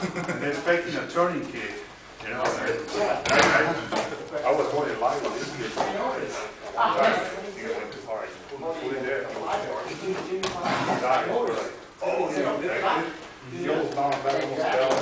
And they're expecting a turning kick. You know, I was wondering why was this kid. He went too far. He put it there. He died. Oh, you know, he almost bounced back, almost fell.